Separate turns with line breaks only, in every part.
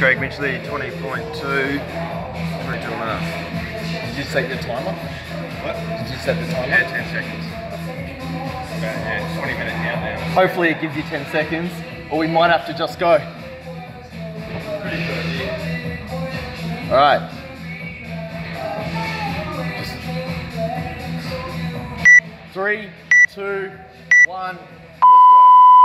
Greg Mitchley, 20.2, 22.5.
Did you set your timer?
What?
Did you set the timer?
Yeah, 10 seconds. About, 20 minute countdown.
Hopefully it gives you 10 seconds, or we might have to just go.
Pretty good idea.
All right. 3, 2, 1, let's go.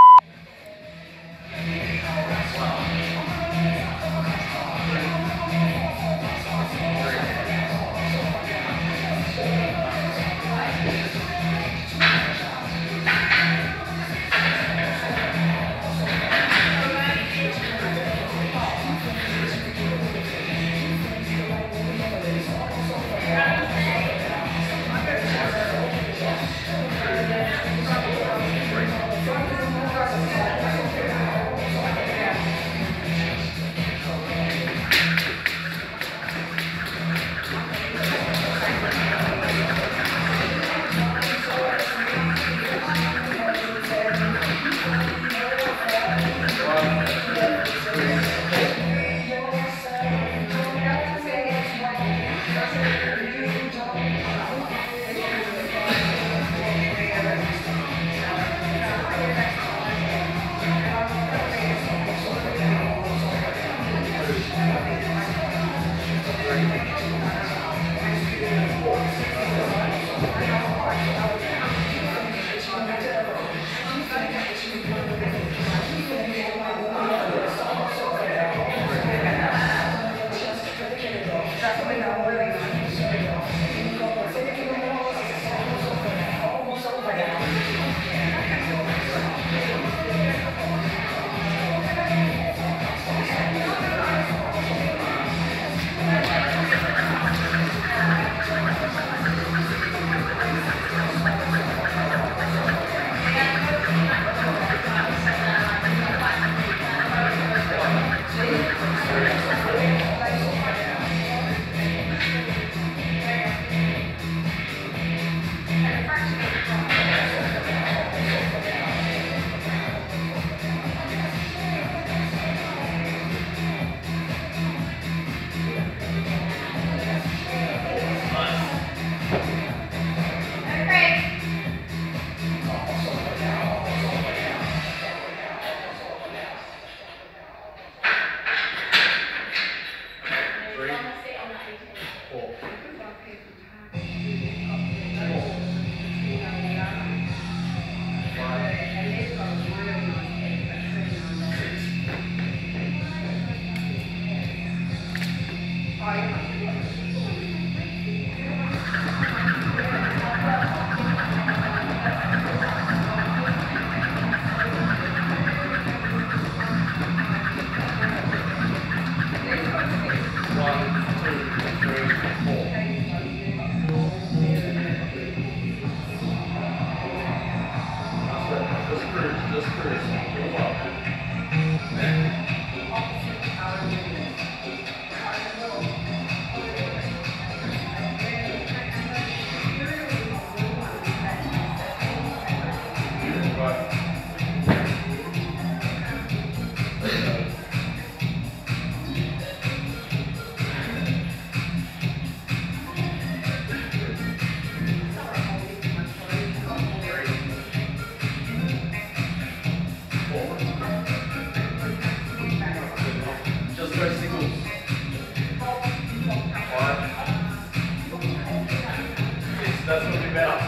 That's what we better.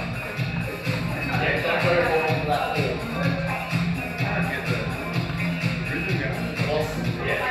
Yeah, don't go all into that ball. Get the rhythm going. Yeah.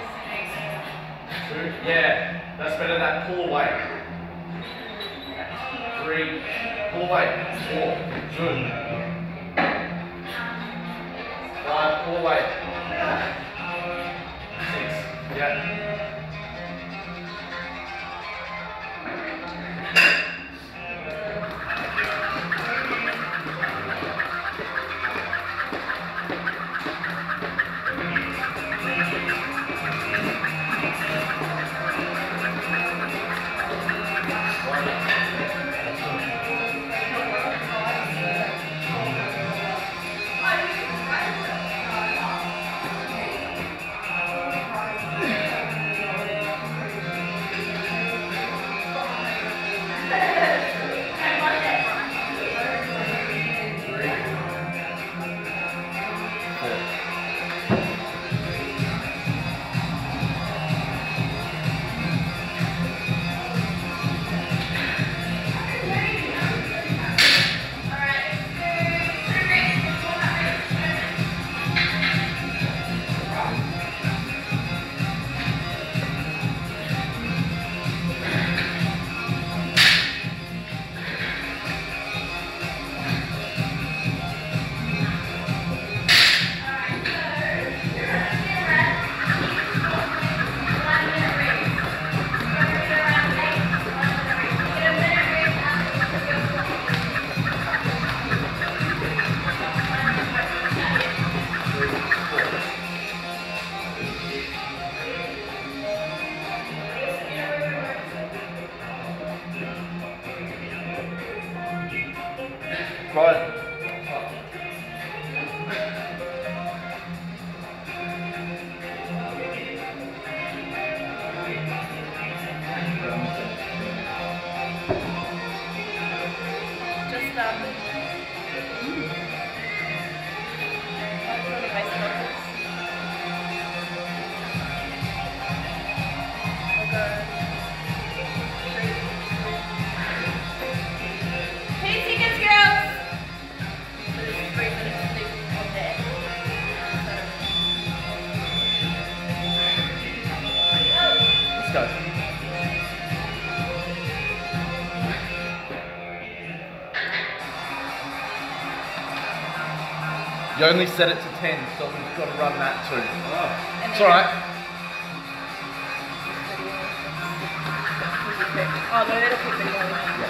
Yeah, that's better than that pull away. 3. Pull away. 4. Good. 5. Pull away. 6. Yeah. Right.
Just Hey, tickets, girls! So this is 3 minutes sleep on there.
Let's go. You only set it to 10, so we've got to run that too.
And
It's
then-
alright.
Oh, no, it'll keep video.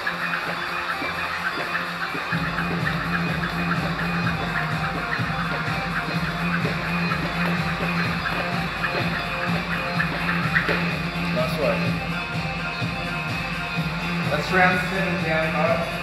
Nice work. That's round 7 down, alright?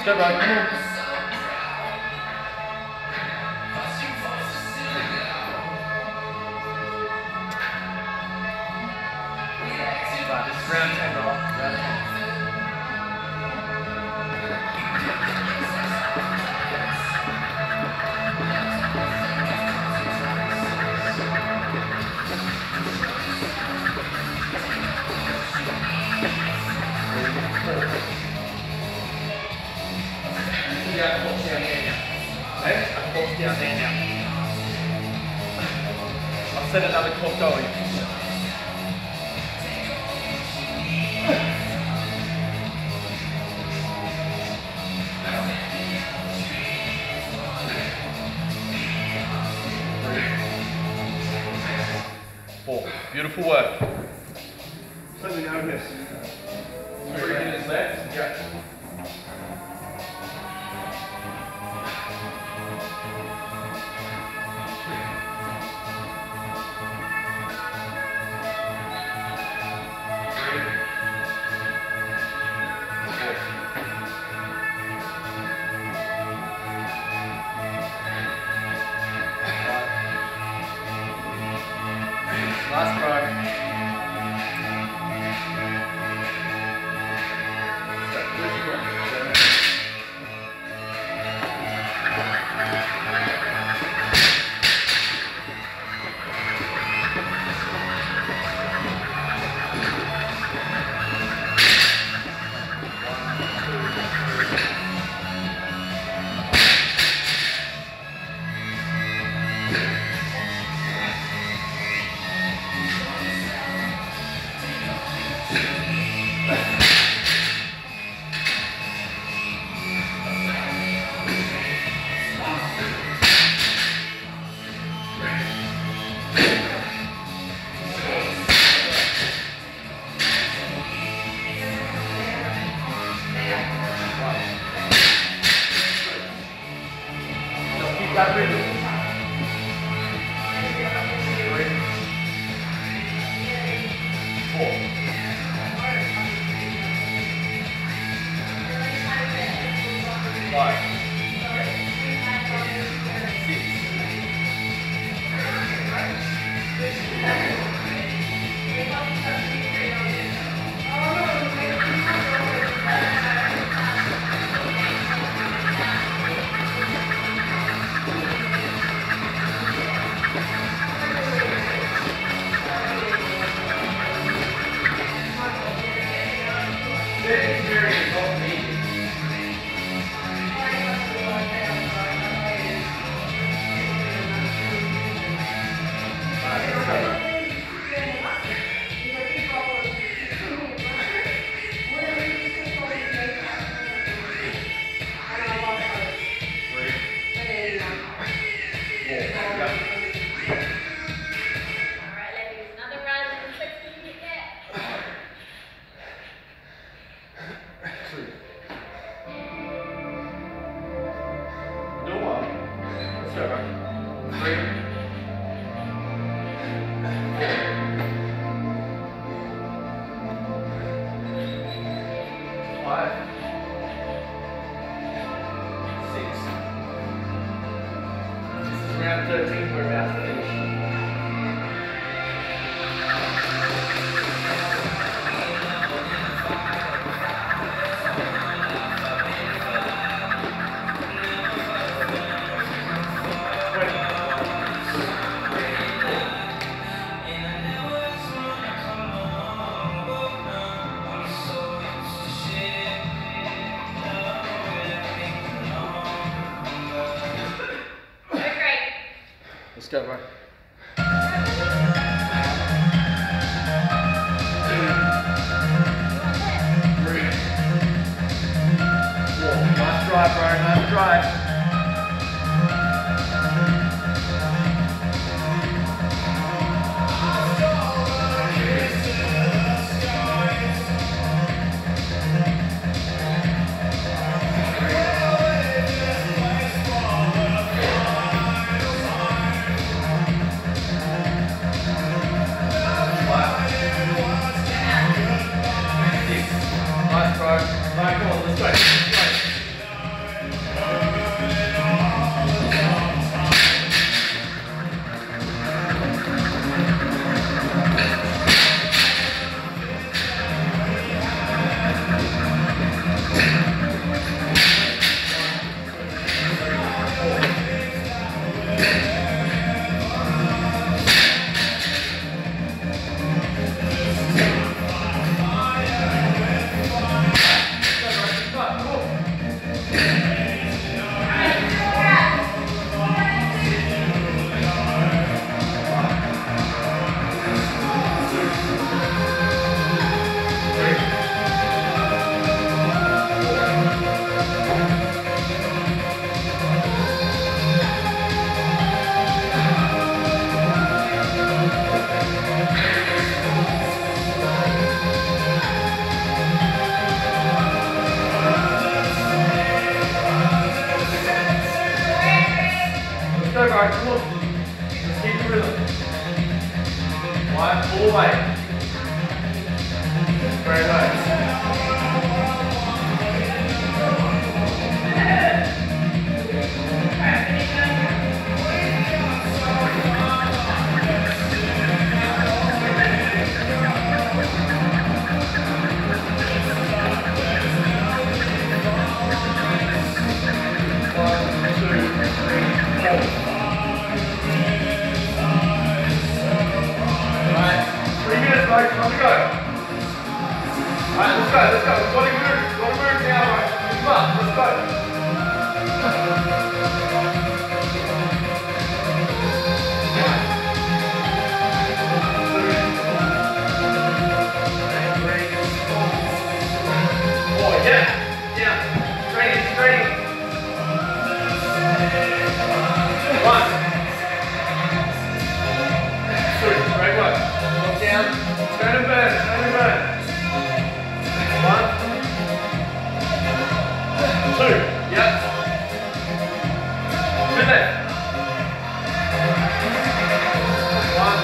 Let's go, bro. Come on. Right, this is round 10, bro. Round 10. Down there now. I've set another clock going. Four. Beautiful work.
Let me know this.
3 minutes left. Yeah. Last row. That rhythm. 3, 4. 5, 5, 6. This is round 13, we're about to finish. Let's go, bro. 2, 4. Nice drive, bro. Nice drive.
Very nice. Time to go. Alright, let's go, let's go. We've got to move now, right? Come on, let's go. Oh, yeah. Yeah. Straight in. 1. 2. Great work. Look down. Turn and burn. 1, 2, yep. 2 left. 1,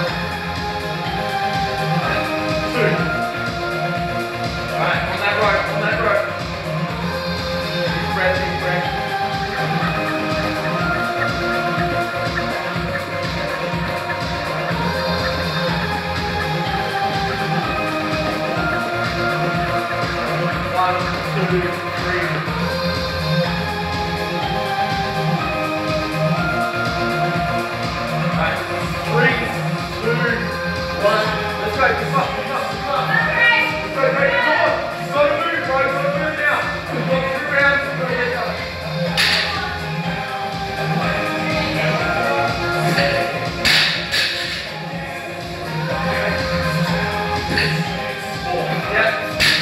2. Alright, on that rope. Deep breath. 1, 2, 3. Alright, 3, 2, 1. Let's go. Come on. Let's go, Greg. Come on. You've got to move, bro. You've got to move now. We've got 2 rounds. We've got to get going. Yep.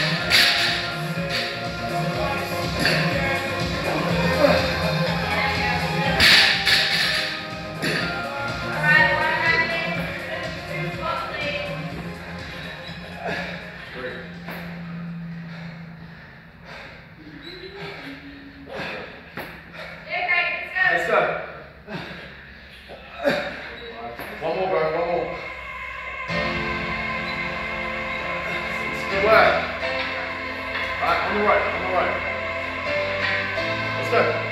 Let's go. One more, bro. Good work. Alright, on the rope. Let's go.